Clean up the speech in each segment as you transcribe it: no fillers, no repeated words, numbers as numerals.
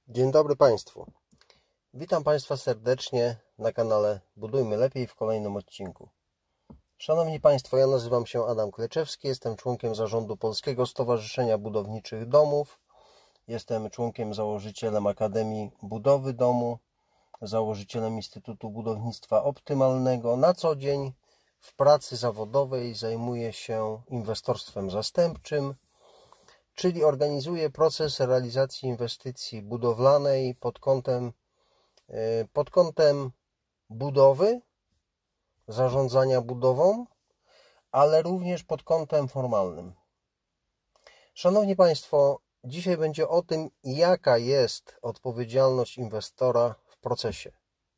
Dzień dobry Państwu. Witam Państwa serdecznie na kanale Budujmy Lepiej w kolejnym odcinku. Szanowni Państwo, ja nazywam się Adam Kleczewski, jestem członkiem zarządu Polskiego Stowarzyszenia Budowniczych Domów. Jestem członkiem założycielem Akademii Budowy Domu, założycielem Instytutu Budownictwa Optymalnego. Na co dzień w pracy zawodowej zajmuję się inwestorstwem zastępczym, czyli organizuję proces realizacji inwestycji budowlanej pod kątem budowy, zarządzania budową, ale również pod kątem formalnym. Szanowni Państwo, dzisiaj będzie o tym, jaka jest odpowiedzialność inwestora w procesie.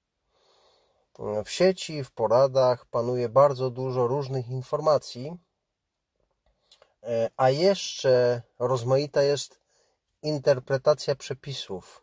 W sieci, w poradach panuje bardzo dużo różnych informacji, a jeszcze rozmaita jest interpretacja przepisów.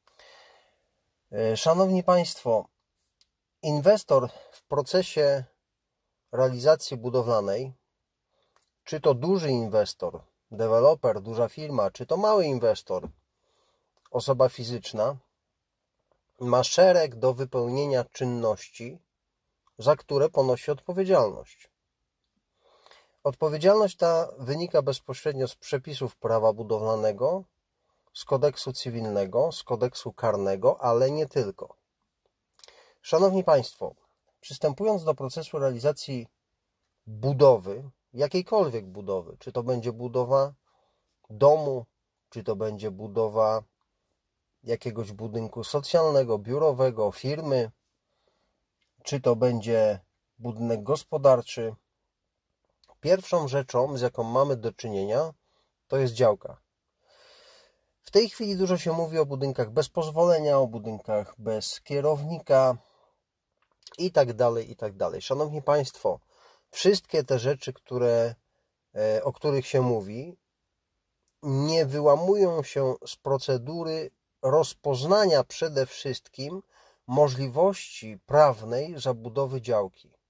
Szanowni Państwo, inwestor w procesie realizacji budowlanej, czy to duży inwestor, deweloper, duża firma, czy to mały inwestor, osoba fizyczna, ma szereg do wypełnienia czynności, za które ponosi odpowiedzialność. Odpowiedzialność ta wynika bezpośrednio z przepisów prawa budowlanego, z kodeksu cywilnego, z kodeksu karnego, ale nie tylko. Szanowni Państwo, przystępując do procesu realizacji budowy, jakiejkolwiek budowy, czy to będzie budowa domu, czy to będzie budowa jakiegoś budynku socjalnego, biurowego, firmy, czy to będzie budynek gospodarczy, pierwszą rzeczą, z jaką mamy do czynienia, to jest działka. W tej chwili dużo się mówi o budynkach bez pozwolenia, o budynkach bez kierownika i tak dalej, i tak dalej. Szanowni Państwo, wszystkie te rzeczy, o których się mówi, nie wyłamują się z procedury rozpoznania przede wszystkim możliwości prawnej zabudowy działki.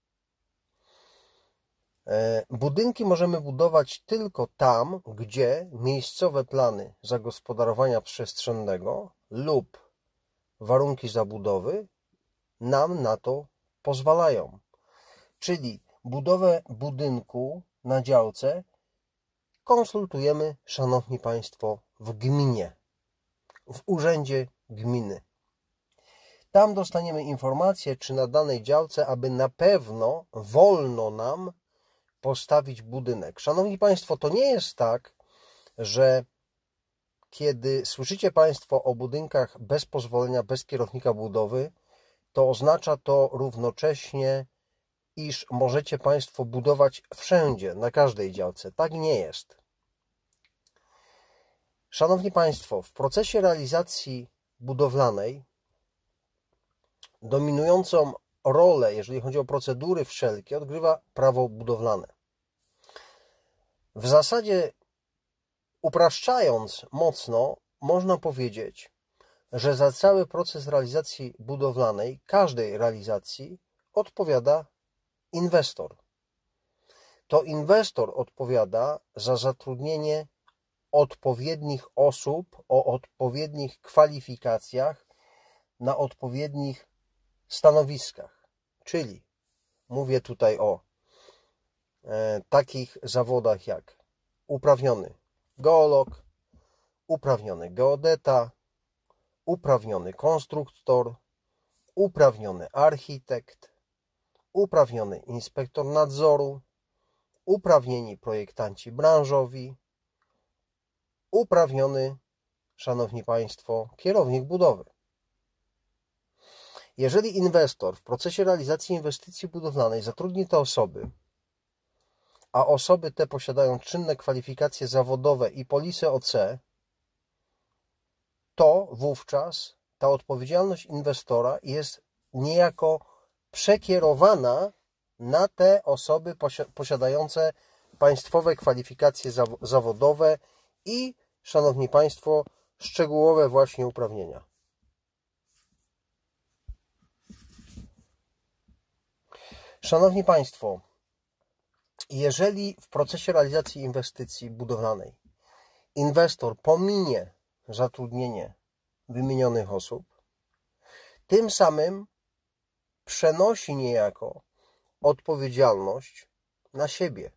Budynki możemy budować tylko tam, gdzie miejscowe plany zagospodarowania przestrzennego lub warunki zabudowy nam na to pozwalają. Czyli budowę budynku na działce konsultujemy, Szanowni Państwo, w gminie, w urzędzie gminy. Tam dostaniemy informację, czy na danej działce, aby na pewno wolno nam postawić budynek. Szanowni Państwo, to nie jest tak, że kiedy słyszycie Państwo o budynkach bez pozwolenia, bez kierownika budowy, to oznacza to równocześnie, iż możecie Państwo budować wszędzie, na każdej działce. Tak nie jest. Szanowni Państwo, w procesie realizacji budowlanej dominującą rolę, jeżeli chodzi o procedury wszelkie, odgrywa prawo budowlane. W zasadzie, upraszczając mocno, można powiedzieć, że za cały proces realizacji budowlanej, każdej realizacji, odpowiada inwestor. To inwestor odpowiada za zatrudnienie odpowiednich osób o odpowiednich kwalifikacjach na odpowiednich stanowiskach. Czyli mówię tutaj o takich zawodach jak uprawniony geolog, uprawniony geodeta, uprawniony konstruktor, uprawniony architekt, uprawniony inspektor nadzoru, uprawnieni projektanci branżowi, uprawniony, Szanowni Państwo, kierownik budowy. Jeżeli inwestor w procesie realizacji inwestycji budowlanej zatrudni te osoby, a osoby te posiadają czynne kwalifikacje zawodowe i polisę OC, to wówczas ta odpowiedzialność inwestora jest niejako przekierowana na te osoby posiadające państwowe kwalifikacje zawodowe i, Szanowni Państwo, szczegółowe właśnie uprawnienia. Szanowni Państwo, jeżeli w procesie realizacji inwestycji budowlanej inwestor pominie zatrudnienie wymienionych osób, tym samym przenosi niejako odpowiedzialność na siebie.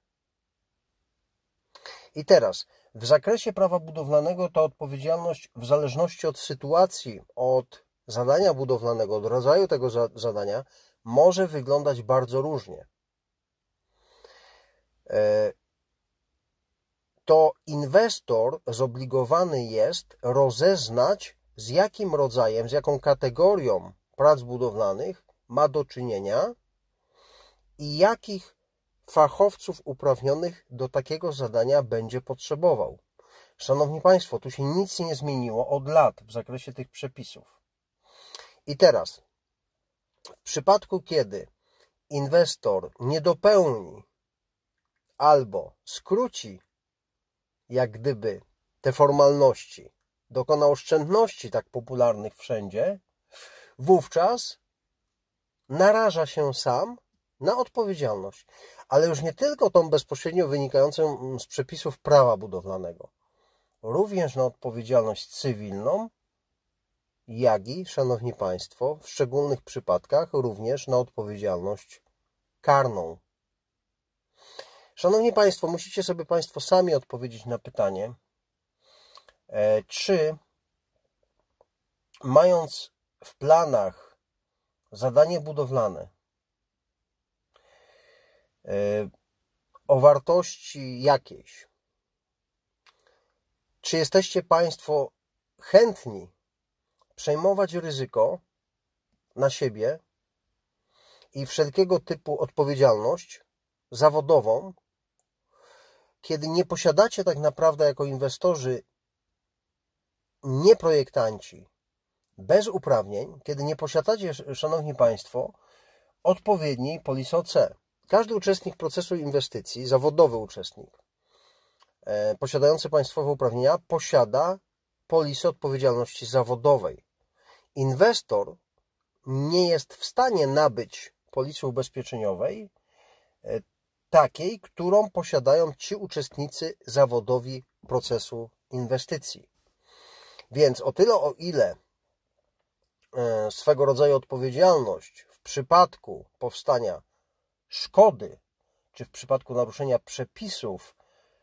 I teraz, w zakresie prawa budowlanego ta odpowiedzialność w zależności od sytuacji, od zadania budowlanego, od rodzaju tego zadania, może wyglądać bardzo różnie. To inwestor zobligowany jest rozeznać, z jakim rodzajem, z jaką kategorią prac budowlanych ma do czynienia i jakich fachowców uprawnionych do takiego zadania będzie potrzebował. Szanowni Państwo, tu się nic nie zmieniło od lat w zakresie tych przepisów. I teraz, w przypadku, kiedy inwestor nie dopełni albo skróci jak gdyby te formalności, dokona oszczędności tak popularnych wszędzie, wówczas naraża się sam na odpowiedzialność. Ale już nie tylko tą bezpośrednio wynikającą z przepisów prawa budowlanego, również na odpowiedzialność cywilną, jak i, szanowni Państwo, w szczególnych przypadkach również na odpowiedzialność karną. Szanowni Państwo, musicie sobie Państwo sami odpowiedzieć na pytanie, czy mając w planach zadanie budowlane o wartości jakiejś, czy jesteście Państwo chętni przejmować ryzyko na siebie i wszelkiego typu odpowiedzialność zawodową, kiedy nie posiadacie tak naprawdę jako inwestorzy, nie projektanci, bez uprawnień, kiedy nie posiadacie, szanowni Państwo, odpowiedniej polisy OC. Każdy uczestnik procesu inwestycji, zawodowy uczestnik, posiadający państwowe uprawnienia, posiada polisę odpowiedzialności zawodowej. Inwestor nie jest w stanie nabyć polisy ubezpieczeniowej takiej, którą posiadają ci uczestnicy zawodowi procesu inwestycji. Więc o tyle, o ile swego rodzaju odpowiedzialność w przypadku powstania szkody, czy w przypadku naruszenia przepisów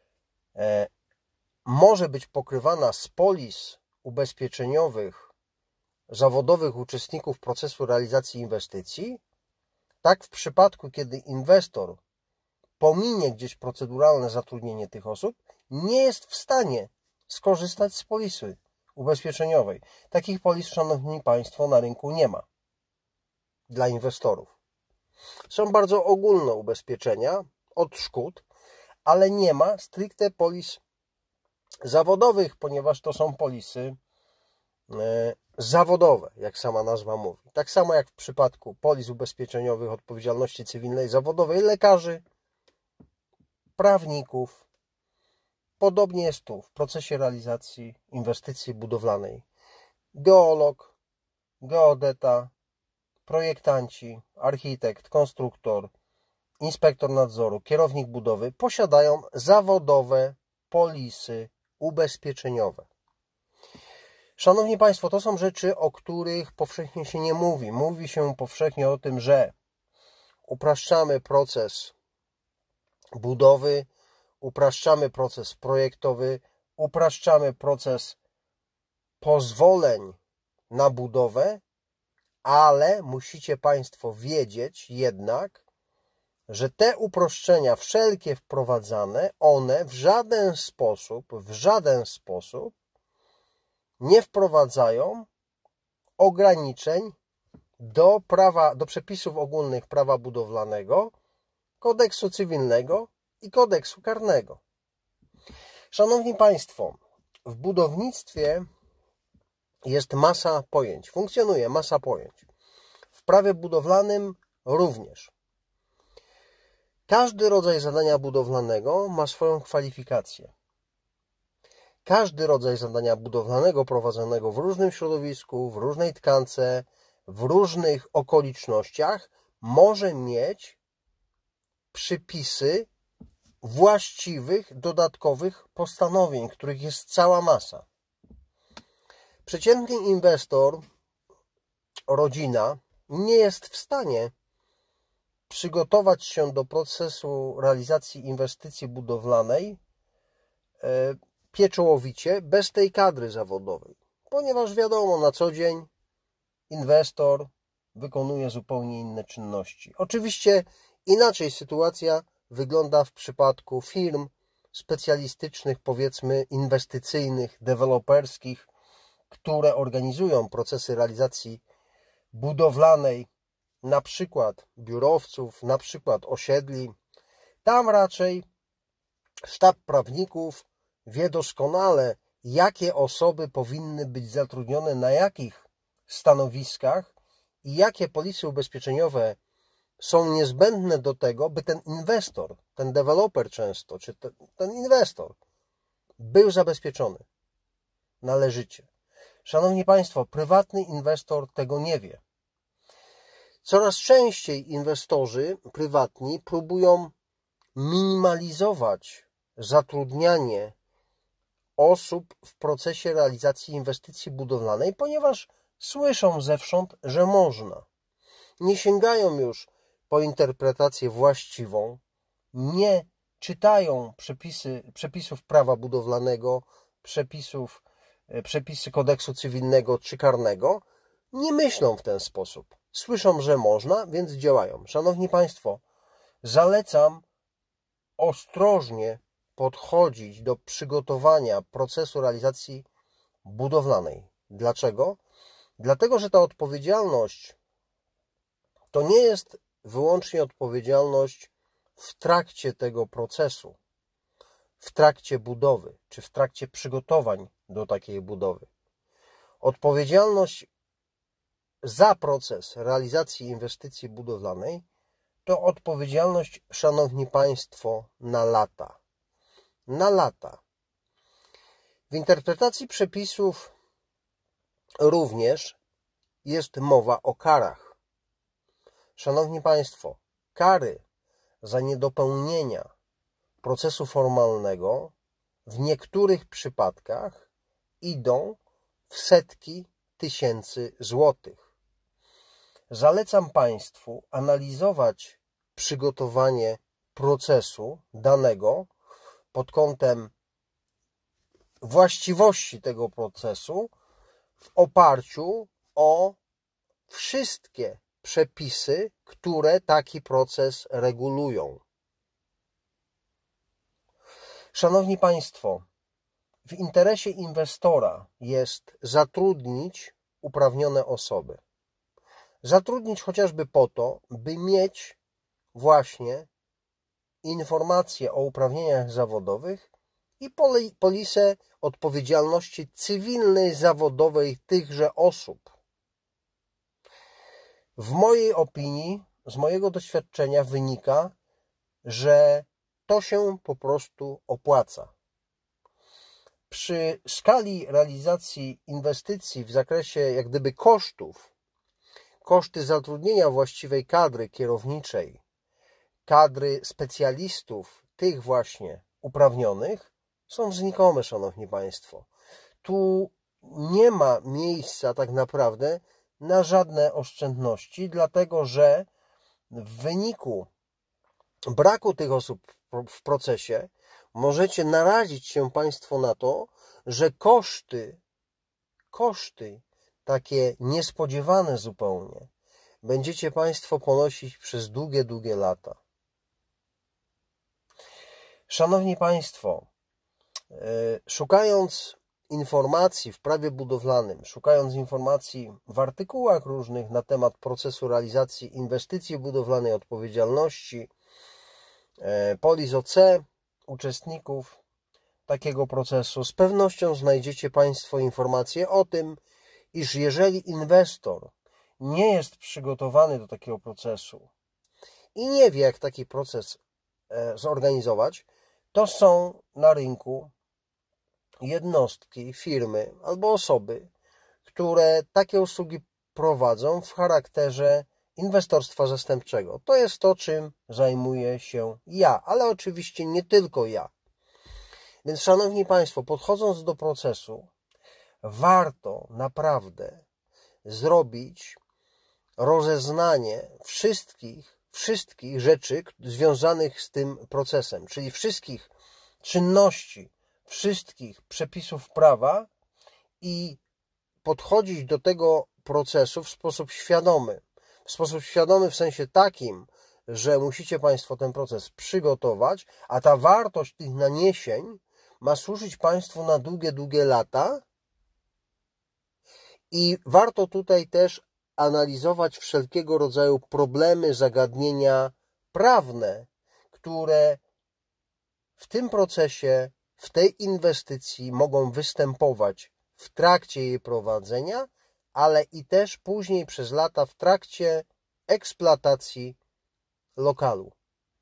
może być pokrywana z polis ubezpieczeniowych zawodowych uczestników procesu realizacji inwestycji, tak w przypadku, kiedy inwestor pominie gdzieś proceduralne zatrudnienie tych osób, nie jest w stanie skorzystać z polisy ubezpieczeniowej. Takich polis, szanowni Państwo, na rynku nie ma dla inwestorów. Są bardzo ogólne ubezpieczenia od szkód, ale nie ma stricte polis zawodowych, ponieważ to są polisy zawodowe, jak sama nazwa mówi. Tak samo jak w przypadku polis ubezpieczeniowych odpowiedzialności cywilnej zawodowej lekarzy, prawników. Podobnie jest tu w procesie realizacji inwestycji budowlanej. Geolog, geodeta, projektanci, architekt, konstruktor, inspektor nadzoru, kierownik budowy posiadają zawodowe polisy ubezpieczeniowe. Szanowni Państwo, to są rzeczy, o których powszechnie się nie mówi. Mówi się powszechnie o tym, że upraszczamy proces budowy, upraszczamy proces projektowy, upraszczamy proces pozwoleń na budowę, ale musicie Państwo wiedzieć jednak, że te uproszczenia wszelkie wprowadzane, one w żaden sposób nie wprowadzają ograniczeń do przepisów ogólnych prawa budowlanego, kodeksu cywilnego i kodeksu karnego. Szanowni Państwo, w budownictwie jest masa pojęć, funkcjonuje masa pojęć. W prawie budowlanym również. Każdy rodzaj zadania budowlanego ma swoją kwalifikację. Każdy rodzaj zadania budowlanego prowadzonego w różnym środowisku, w różnej tkance, w różnych okolicznościach może mieć przypisy właściwych, dodatkowych postanowień, których jest cała masa. Przeciętny inwestor, rodzina, nie jest w stanie przygotować się do procesu realizacji inwestycji budowlanej pieczołowicie bez tej kadry zawodowej, ponieważ wiadomo, na co dzień inwestor wykonuje zupełnie inne czynności. Oczywiście inaczej sytuacja wygląda w przypadku firm specjalistycznych, powiedzmy inwestycyjnych, deweloperskich, które organizują procesy realizacji budowlanej, na przykład biurowców, na przykład osiedli. Tam raczej sztab prawników wie doskonale, jakie osoby powinny być zatrudnione na jakich stanowiskach i jakie polisy ubezpieczeniowe są niezbędne do tego, by ten inwestor, ten deweloper często, czy ten inwestor był zabezpieczony należycie. Szanowni Państwo, prywatny inwestor tego nie wie. Coraz częściej inwestorzy prywatni próbują minimalizować zatrudnianie osób w procesie realizacji inwestycji budowlanej, ponieważ słyszą zewsząd, że można. Nie sięgają już po interpretację właściwą, nie czytają przepisów prawa budowlanego, przepisy kodeksu cywilnego czy karnego, nie myślą w ten sposób. Słyszą, że można, więc działają. Szanowni Państwo, zalecam ostrożnie podchodzić do przygotowania procesu realizacji budowlanej. Dlaczego? Dlatego, że ta odpowiedzialność to nie jest wyłącznie odpowiedzialność w trakcie tego procesu, w trakcie budowy, czy w trakcie przygotowań do takiej budowy. Odpowiedzialność za proces realizacji inwestycji budowlanej to odpowiedzialność, szanowni Państwo, na lata. Na lata. W interpretacji przepisów również jest mowa o karach. Szanowni Państwo, kary za niedopełnienia procesu formalnego w niektórych przypadkach idą w setki tysięcy złotych. Zalecam Państwu analizować przygotowanie procesu danego pod kątem właściwości tego procesu w oparciu o wszystkie przepisy, które taki proces regulują. Szanowni Państwo, w interesie inwestora jest zatrudnić uprawnione osoby. Zatrudnić chociażby po to, by mieć właśnie informacje o uprawnieniach zawodowych i polisę odpowiedzialności cywilnej, zawodowej tychże osób. W mojej opinii, z mojego doświadczenia wynika, że to się po prostu opłaca. Przy skali realizacji inwestycji w zakresie jak gdyby kosztów, koszty zatrudnienia właściwej kadry kierowniczej, kadry specjalistów, tych właśnie uprawnionych, są znikome, Szanowni Państwo. Tu nie ma miejsca tak naprawdę na żadne oszczędności, dlatego że w wyniku braku tych osób w procesie możecie narazić się Państwo na to, że koszty takie niespodziewane zupełnie będziecie Państwo ponosić przez długie, długie lata. Szanowni Państwo, szukając informacji w prawie budowlanym, szukając informacji w artykułach różnych na temat procesu realizacji inwestycji budowlanej, odpowiedzialności, polis OC, uczestników takiego procesu, z pewnością znajdziecie Państwo informacje o tym, iż jeżeli inwestor nie jest przygotowany do takiego procesu i nie wie, jak taki proces zorganizować, to są na rynku jednostki, firmy albo osoby, które takie usługi prowadzą w charakterze inwestorstwa zastępczego. To jest to, czym zajmuję się ja, ale oczywiście nie tylko ja. Więc, Szanowni Państwo, podchodząc do procesu, warto naprawdę zrobić rozeznanie wszystkich rzeczy związanych z tym procesem, czyli wszystkich czynności, wszystkich przepisów prawa i podchodzić do tego procesu w sposób świadomy. W sposób świadomy w sensie takim, że musicie Państwo ten proces przygotować, a ta wartość tych naniesień ma służyć Państwu na długie, długie lata i warto tutaj też analizować wszelkiego rodzaju problemy, zagadnienia prawne, które w tym procesie, w tej inwestycji mogą występować w trakcie jej prowadzenia, ale i też później przez lata w trakcie eksploatacji lokalu.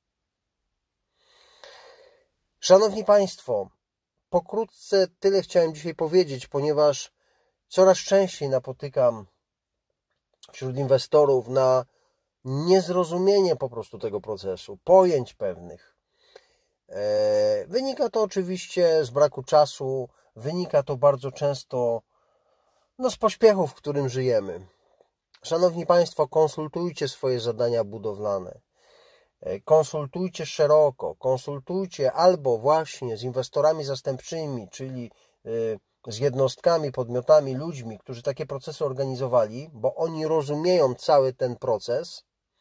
Szanowni Państwo, pokrótce tyle chciałem dzisiaj powiedzieć, ponieważ coraz częściej napotykam wśród inwestorów na niezrozumienie po prostu tego procesu, pojęć pewnych. Wynika to oczywiście z braku czasu, wynika to bardzo często z pośpiechu, w którym żyjemy. Szanowni Państwo, konsultujcie swoje zadania budowlane. Konsultujcie szeroko, konsultujcie albo właśnie z inwestorami zastępczymi, czyli z jednostkami, podmiotami, ludźmi, którzy takie procesy organizowali, bo oni rozumieją cały ten proces,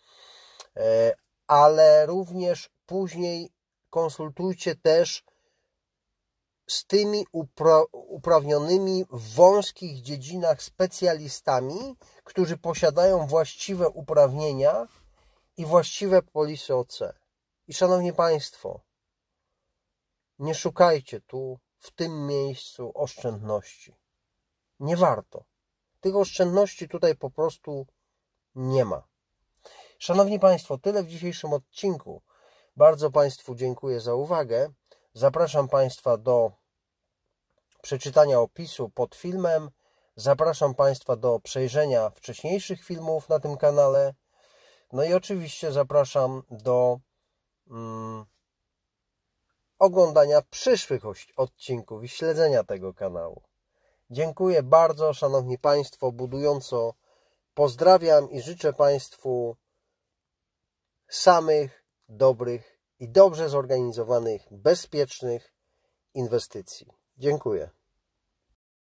ale również później konsultujcie też z tymi uprawnionymi w wąskich dziedzinach specjalistami, którzy posiadają właściwe uprawnienia i właściwe polisy OC. I szanowni Państwo, nie szukajcie tu, w tym miejscu oszczędności. Nie warto. Tych oszczędności tutaj po prostu nie ma. Szanowni Państwo, tyle w dzisiejszym odcinku. Bardzo Państwu dziękuję za uwagę. Zapraszam Państwa do przeczytania opisu pod filmem. Zapraszam Państwa do przejrzenia wcześniejszych filmów na tym kanale. No i oczywiście zapraszam do oglądania przyszłych odcinków i śledzenia tego kanału. Dziękuję bardzo, Szanowni Państwo, budująco pozdrawiam i życzę Państwu samych dobrych i dobrze zorganizowanych, bezpiecznych inwestycji. Dziękuję.